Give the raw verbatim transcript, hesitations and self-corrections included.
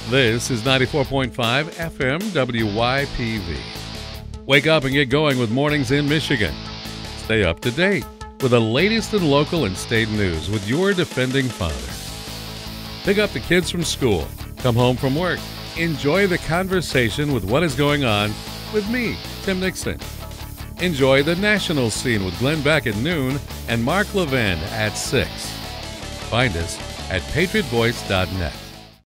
This is ninety-four point five F M W Y P V. Wake up and get going with Mornings in Michigan. Stay up to date with the latest in local and state news with your defending father. Pick up the kids from school, come home from work, enjoy the conversation with what is going on with me, Tim Nixon. Enjoy the national scene with Glenn Beck at noon and Mark Levin at six. Find us at patriot voice dot net.